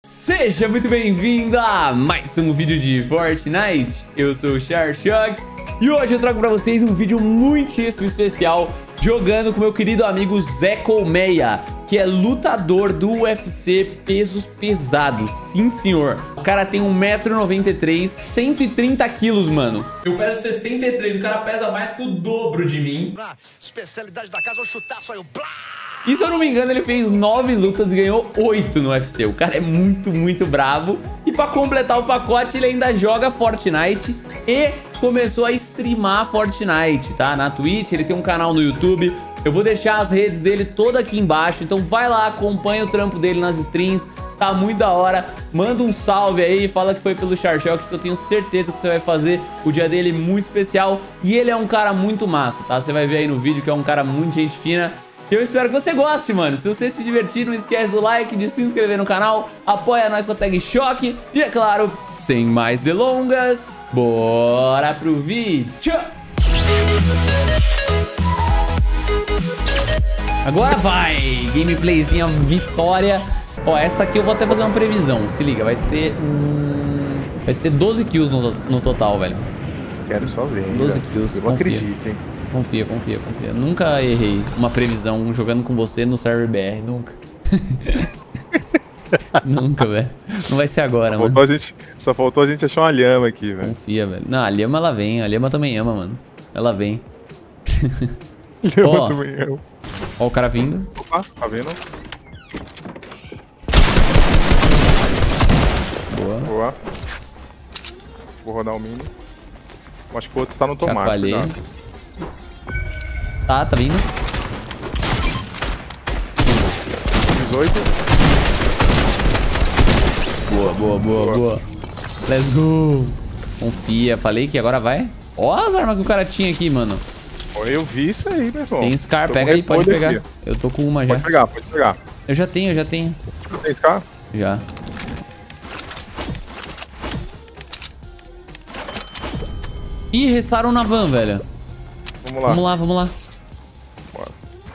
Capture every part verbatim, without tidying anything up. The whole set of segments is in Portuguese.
Seja muito bem-vindo a mais um vídeo de Fortnite. Eu sou o Charchock e hoje eu trago pra vocês um vídeo muitíssimo especial jogando com meu querido amigo Zé Colmeia, que é lutador do U F C pesos pesados. Sim, senhor. O cara tem um metro e noventa e três, cento e trinta quilos, mano. Eu peso sessenta e três, o cara pesa mais que o dobro de mim. Ah, especialidade da casa, o chutaço aí, o blá! E se eu não me engano, ele fez nove lutas e ganhou oito no U F C. O cara é muito, muito bravo. E pra completar o pacote, ele ainda joga Fortnite e começou a streamar Fortnite, tá? Na Twitch, ele tem um canal no YouTube. Eu vou deixar as redes dele toda aqui embaixo. Então vai lá, acompanha o trampo dele nas streams. Tá muito da hora. Manda um salve aí, fala que foi pelo Charchock, que eu tenho certeza que você vai fazer o dia dele muito especial. E ele é um cara muito massa, tá? Você vai ver aí no vídeo que é um cara muito gente fina. Eu espero que você goste, mano. Se você se divertir, não esquece do like, de se inscrever no canal. Apoia nós com a tag Choque. E é claro, sem mais delongas, bora pro vídeo. Agora vai. Gameplayzinha vitória. Ó, essa aqui eu vou até fazer uma previsão. Se liga, vai ser... Hum, vai ser doze kills no, no total, velho. Quero só ver. doze kills. Eu não acredito, hein. Confia, confia, confia. Nunca errei uma previsão jogando com você no server B R. Nunca. Nunca, velho. Não vai ser agora, só mano. Faltou a gente, só faltou a gente achar uma lhama aqui, velho. Confia, velho. Não, a lhama ela vem. A lhama também ama, mano. Ela vem. Lhama Ó, também ama. Ó o cara vindo. Opa, tá vendo? Boa. Boa. Vou rodar o mini. Acho que o outro tá no tomate. Chacoalhei. Cuidado. Tá, tá vindo. dezoito. Boa, boa, boa, boa, boa. Let's go. Confia. Falei que agora vai. Ó as armas que o cara tinha aqui, mano. Eu vi isso aí, meu irmão. Tem Scar, tô pega aí, pode pegar. aqui. Eu tô com uma já. Pode pegar, pode pegar. Eu já tenho, eu já tenho. Tem Scar? Já. Ih, ressaram na van, velho. Vamos lá. Vamos lá, vamos lá. Bora.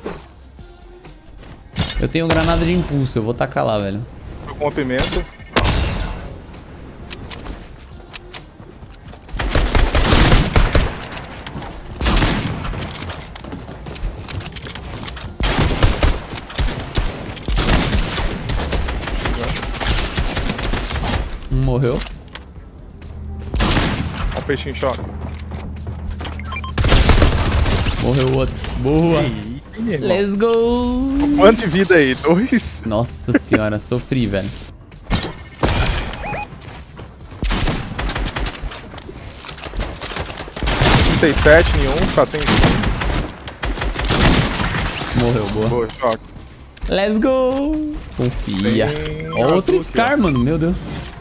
Eu tenho granada de impulso, eu vou tacar lá, velho. Tô com uma pimenta. Um morreu. Ó o peixinho em choque. Morreu o outro. Boa. Eita, meu irmão. Let's go. Quanto de vida aí? Dois? Nossa senhora, sofri, velho. trinta e sete em um, tá sem. Morreu, boa. Boa, choque. Let's go. Confia. Tem Ó, outro azul Scar, aqui, ó. mano. Meu Deus.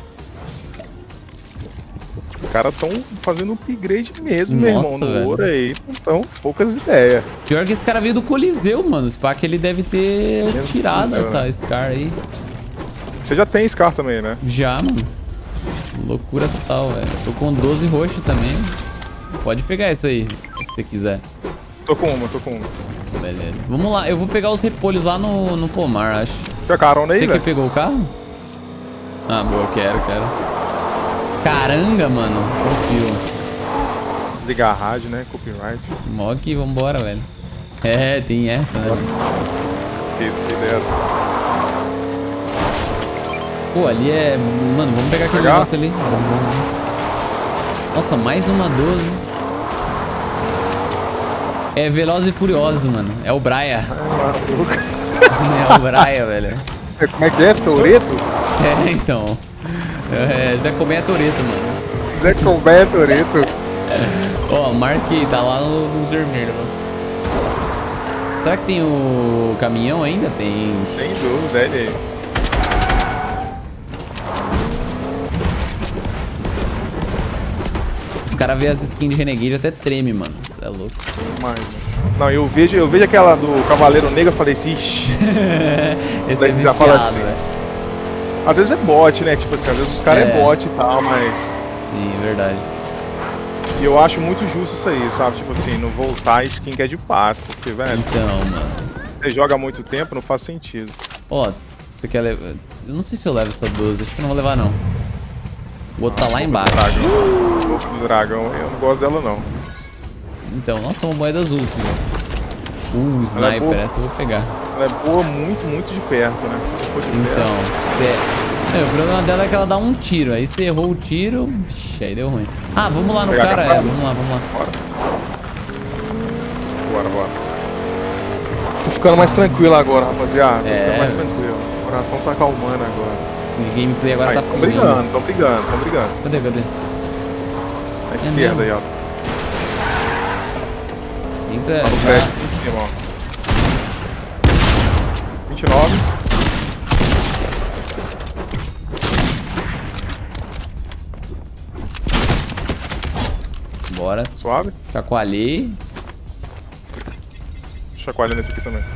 Os caras tão fazendo upgrade mesmo, Nossa, meu irmão. No velho. ouro aí, então poucas ideias. Pior que esse cara veio do Coliseu, mano. Esse pá que ele deve ter Mesmo tirado Coliseu, essa Scar aí. Você já tem Scar também, né? Já, mano. Loucura total, velho. Tô com doze roxo também. Pode pegar isso aí, se você quiser. Tô com uma, tô com uma. Beleza. Vamos lá, eu vou pegar os repolhos lá no, no pomar, acho. Tem a carona aí, Você que velho? pegou o carro? Ah, boa, quero, quero. Caranga, mano. Confio. Ligar a rádio, né? Copyright. Mó que vambora, velho. É, tem essa, né? Esse dessa. Pô, ali é... Mano, vamos pegar aquele Pegar? negócio ali. Vamos, vamos. Nossa, mais uma doze. É Velozes e Furiosos, mano. É o Braia. É o Braia, velho. Como é que é? Toreto? É, então. É, Zé Colmeia Toreto, mano. Zé Colmeia Toreto. Ó, marquei, tá lá no, no vermelho, mano. Será que tem o caminhão ainda? Tem. Sem dúvida, ele aí. Os caras vê as skins de Renegade até treme, mano. Isso é louco. Demais, mano. Não, eu vejo, eu vejo aquela do Cavaleiro Negro e falei assim, ixi. Esse é Já fala viciado, assim. velho. Às vezes é bot, né? Tipo assim, às vezes os caras é. É. é bot e tal, mas. Sim, verdade. E eu acho muito justo isso aí, sabe? Tipo assim, não voltar a skin que é de pasta, porque, velho, Então, mano. você joga há muito tempo, não faz sentido. Ó, Você quer levar... Eu não sei se eu levo essa doze. Acho que eu não vou levar, não. O outro tá lá embaixo. O louco do dragão, eu não gosto dela, não. Então, nossa, uma moeda azul, filho. Uh, sniper, essa eu vou pegar. Ela é boa muito, muito de perto, né? Se você for de Então, perto. é, o problema dela é que ela dá um tiro. Aí você errou o tiro, vixi, aí deu ruim. Ah, vamos lá no Pegar cara, a é, vamos lá, vamos lá. Bora. Bora, bora. Tô ficando mais tranquilo agora, rapaziada. Tô É. ficando mais tranquilo. O coração tá acalmando agora. O gameplay agora Aí, tá tão fluindo. brigando, tão brigando, tão brigando. Cadê, cadê? Na esquerda mesmo? aí, ó. Entra Tá no já. prédio aqui em cima, ó. vinte e nove. Bora. Suave. Chacoalhei. Chacoalha nesse aqui também.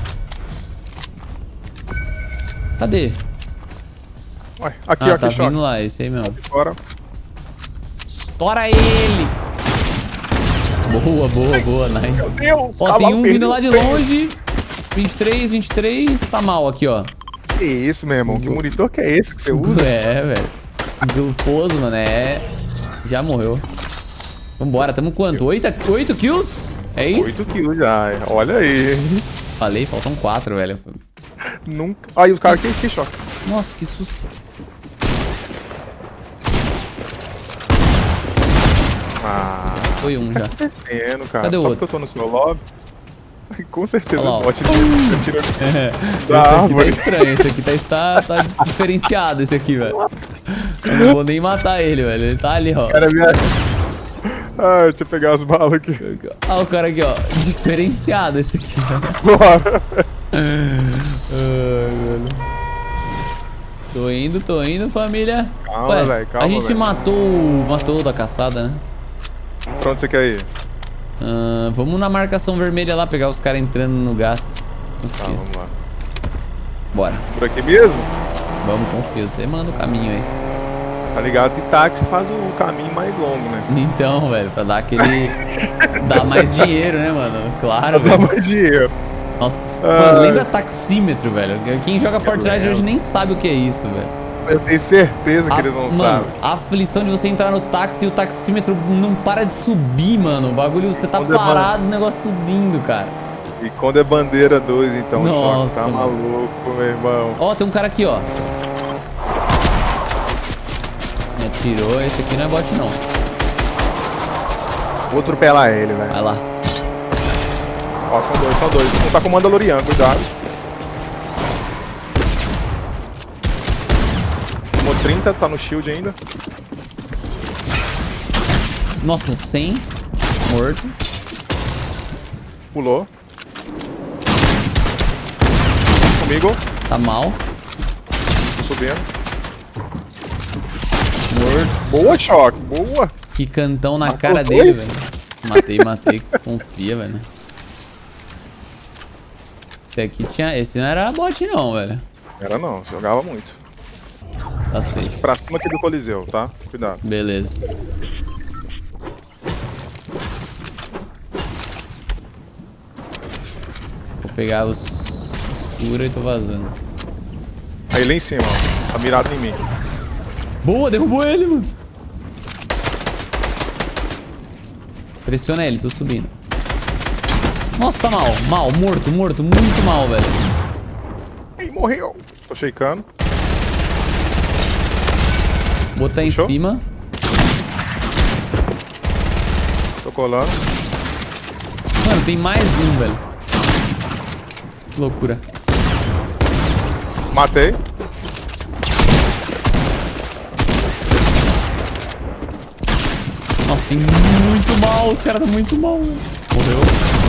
Cadê? Ué, aqui, Ah, ó, aqui, tá choque. vindo lá, esse aí mesmo. Bora. Estoura ele! Boa, boa, boa, nice. Meu Deus! Ó, tem um vindo lá de longe. vinte e três, vinte e três. Tá mal aqui, ó. Que isso, meu irmão? Que monitor que é esse que você usa? É, velho. Glucoso, mano, é... Já morreu. Vambora, tamo quanto? oito kills? É isso? oito kills já, olha aí. Falei, faltam quatro, velho. Nunca. Aí o cara que, que choque. Nossa, que susto. Ah, Foi um já. tá descendo, cara. Cadê o Só outro? porque eu tô no seu lobby. Com certeza Olha lá, ó. o bot tira, tira É, da esse aqui tá árvore. estranho, esse aqui tá, está, tá diferenciado, esse aqui, velho. Eu não vou nem matar ele, velho. Ele tá ali, ó. Cara, minha... Ah, deixa eu pegar as balas aqui. Ah, o cara aqui, ó. Diferenciado esse aqui, velho. Bora. Ai, velho. Tô indo, tô indo, família. Calma, Ué, velho, calma, a gente velho. matou, matou o da caçada, né? Pra onde você quer ir? Ah, vamos na marcação vermelha lá, pegar os caras entrando no gás. Tá, Confia. vamos lá. Bora. Por aqui mesmo? Vamos, confio. Você manda o caminho aí. Tá ligado que táxi faz o caminho mais longo, né? Então, velho, pra dar aquele... dar mais dinheiro, né, mano? Claro, Dá velho. mais dinheiro. Nossa, Ai. mano, lembra taxímetro, velho? Quem joga Fortnite lembro. hoje nem sabe o que é isso, velho. Eu tenho certeza que A- eles não mano, sabem. a aflição de você entrar no táxi e o taxímetro não para de subir, mano. O bagulho, você tá Quando é parado, o negócio subindo, cara. E quando é bandeira dois, então, Nossa, choque, tá mano. maluco, meu irmão. Ó, tem um cara aqui, ó. Me atirou, esse aqui não é bot, não. Vou atropelar ele, velho. Vai lá. Ó, são dois, são dois. Um tá com o Mandalorian, cuidado. Tomou trinta, tá no shield ainda. Nossa, cem. Morto. Pulou. Comigo. Tá mal. Tô subindo. Morto. Boa, choque. Boa. Que cantão na Matou cara dois? dele, velho. Matei, matei. Confia, velho. Esse aqui tinha... Esse não era bot, não, velho. Era não, jogava muito. Tá safe. Pra cima aqui do Coliseu, tá? Cuidado. Beleza. Vou pegar os escura e tô vazando. Aí lá em cima, ó. Tá mirado em mim. Boa, derrubou ele, mano. Pressiona ele, tô subindo. Nossa, tá mal. Mal, morto, morto. Muito mal, velho. Ih, morreu. Tô shakeando. Botar em Fechou? cima. Tô colando. Mano, tem mais um, velho. Que loucura. Matei. Nossa, tem muito mal. Os caras estão muito mal, velho. Morreu.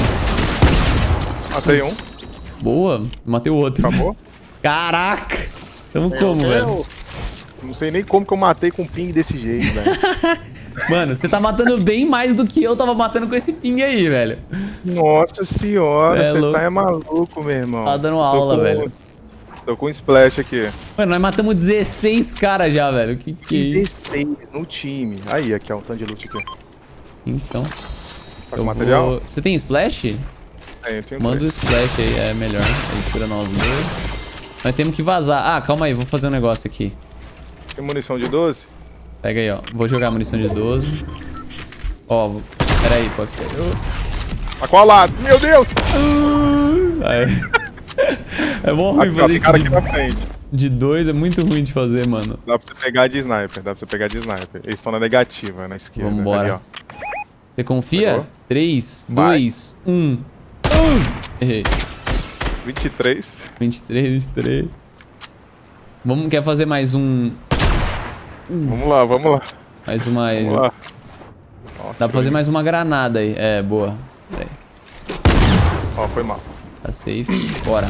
Matei um. Boa. Matei o outro. Acabou. Caraca. Tamo como, Meu velho? Deus. Não sei nem como que eu matei com um ping desse jeito, velho. Mano, você tá matando bem mais do que eu tava matando com esse ping aí, velho. Nossa senhora, É você louco. tá é maluco, meu irmão. Tá dando Tô aula, com- velho. Tô com um splash aqui. Mano, nós matamos dezesseis caras já, velho. Que que é isso? dezesseis no time. Aí, aqui, ó, um tanto de loot aqui. Então. Tá eu com material? vou- Você tem splash? Tem, eu tenho Manda o dois. splash aí, é melhor. Ele cura nós dois. Nós temos que vazar. Ah, calma aí, vou fazer um negócio aqui. Tem munição de doze? Pega aí, ó. Vou jogar munição de doze. Ó, pera aí, pode ser. A qual lado? Meu Deus! Aí. É bom ruim Aqui, ó, fazer tem cara isso aqui na frente. de dois, é muito ruim de fazer, mano. Dá pra você pegar de sniper, dá pra você pegar de sniper. Eles estão na negativa, na esquerda. Vambora. Ali, Você confia? Pegou? três, Vai. dois, um. Errei. ó. vinte e três. vinte e três, vinte e três. Vamos, quer fazer mais um... Vamos lá, vamos lá. Mais uma... Vamos lá. Dá pra fazer mais uma granada aí. É, boa. Pera aí. Ó, foi mal. Tá safe. Bora.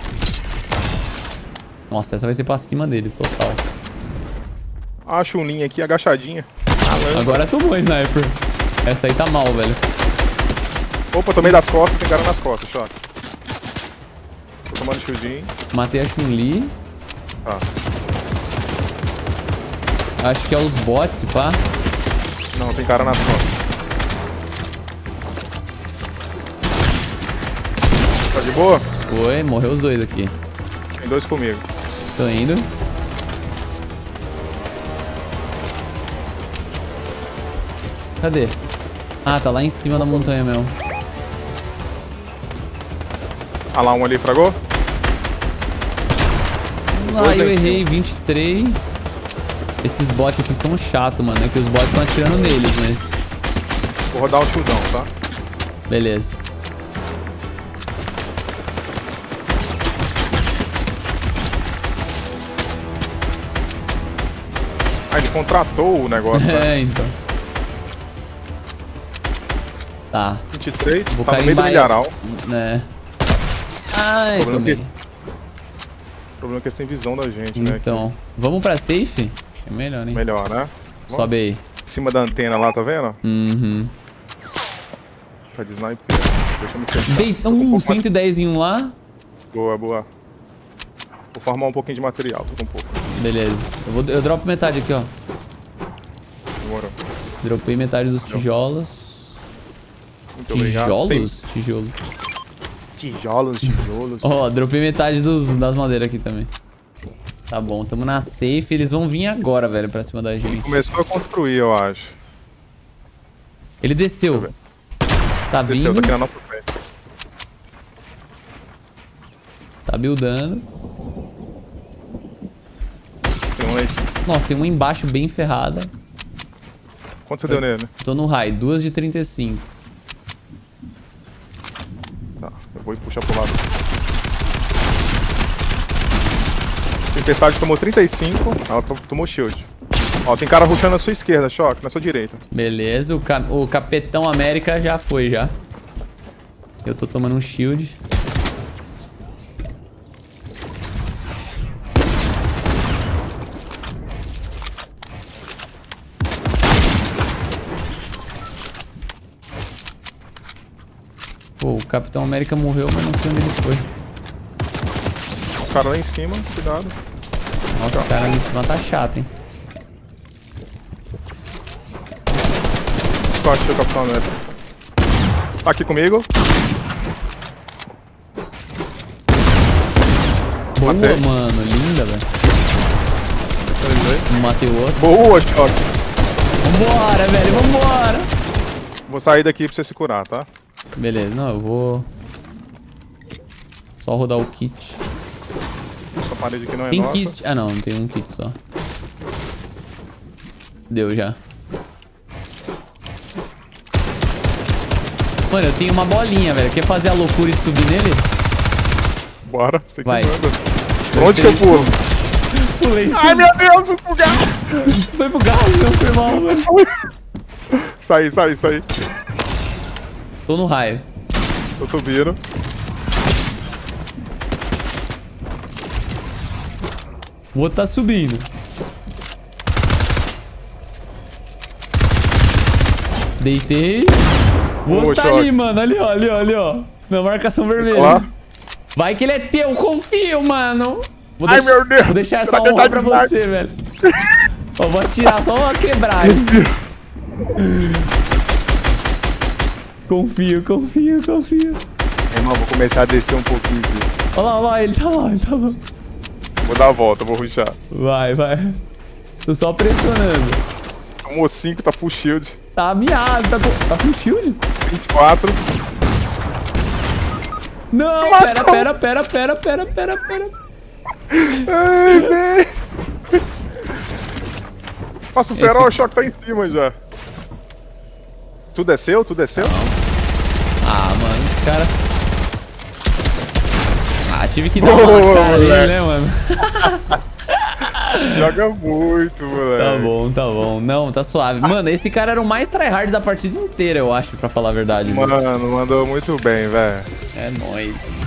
Nossa, essa vai ser pra cima deles, total. Acho um linha aqui, agachadinha. Agora tomou, sniper. Essa aí tá mal, velho. Opa, tomei das costas, tem cara nas costas, choque. Tô tomando shieldinho. Matei a Chun-Li. Tá. Acho que é os bots, pá. Não, tem cara nas costas. Tá de boa? Foi, morreu os dois aqui. Tem dois comigo. Tô indo. Cadê? Ah, tá lá em cima da montanha mesmo. Ah lá, um ali fragou? Ah, Dois lá eu em errei, vinte e três. Esses bots aqui são chatos, mano. É que os bots estão atirando neles, mas... Vou rodar o shieldão, tá? Beleza. Ah, ele contratou o negócio, né? É, então. Tá. vinte e três, Vou tá no meio do carimbar- milharal. Né. Ai, Problema tomei. que- O problema é que eles têm visão da gente, né? Então, vamos pra safe? É melhor, hein? Melhor, né? Sobe aí. Em cima da antena lá, tá vendo? Uhum. Tá de sniper. Deixa eu me fechar. Deita Tô com um um pouco mais- cento e dez em um lá. Boa, boa. Vou formar um pouquinho de material, tô com um pouco. Beleza. Eu, vou, eu dropo metade aqui, ó. Demorou. Dropei metade dos tijolos. Muito obrigado. Tijolos? Tijolo. Tem tijolos, tijolos. Ó, dropei metade dos, das madeiras aqui também. Tá bom, tamo na safe. Eles vão vir agora, velho, pra cima da gente. Começou a construir, eu acho. Ele desceu. Deixa Tá Desceu, vindo. tá aqui na nossa frente. Tá buildando. Tem um aí. Nossa, tem uma embaixo bem ferrada. Quanto você deu nele? Tô no high, duas de trinta e cinco. Tá, eu vou puxar pro lado. Tempestade tomou trinta e cinco, ela to- tomou shield. Ó, tem cara rushando na sua esquerda, choque, na sua direita. Beleza, o, ca o Capitão América já foi, já. Eu tô tomando um shield. Pô, o Capitão América morreu, mas não sei onde ele foi. Os caras lá em cima, cuidado. Nossa, o cara ali em cima tá chato, hein? Eu achei o Capitão América. Tá aqui comigo. Boa, Matei. mano. Linda, velho. Dois aí. Matei o outro. Boa, choque. Vambora, velho. Vambora. Vou sair daqui pra você se curar, tá? Beleza, não, eu vou... Só rodar o kit. Essa parede aqui não é Tem nossa. kit? Ah, não, não tem um kit só. Deu já. Mano, eu tenho uma bolinha, velho. Quer fazer a loucura e subir nele? Bora, você que Vai. manda. Pra onde que eu pulo? Pulei. Ai, meu Deus, fui pro gás! Isso foi pro gás, não foi mal, velho. Saí, saí, saí. Tô no raio. Tô subindo. O outro tá subindo. Deitei. O outro Boa, tá choque. ali, mano. Ali, ó, ali, ó, ali, ó. Na marcação vermelha. Lá. Vai que ele é teu, confio, mano. Vou Ai, deixar- meu Deus. Vou deixar essa Será que ele honra tá pra de sniper? você, velho. Ó, vou atirar só uma quebragem. Confio, confio, confio. Irmão, vou começar a descer um pouquinho aqui. Olha lá, olha lá, ele tá lá, ele tá lá. Vou dar a volta, vou rushar. Vai, vai. Tô só pressionando. Tomou cinco, tá full shield. Tá miado, tá, com- tá com shield? vinte e quatro. Não, Matou. pera, pera, pera, pera, pera, pera, pera. Ai, velho. Passa o Serol, o choque tá em cima já. Tu desceu? Tu desceu? Ah, mano, esse cara... Ah, tive que dar Boa, uma cara nele, moleque. né, mano? Joga muito, moleque. Tá bom, tá bom. Não, tá suave. Mano, esse cara era o mais tryhard da partida inteira, eu acho, pra falar a verdade. Mano, mandou muito bem, velho. É nóis.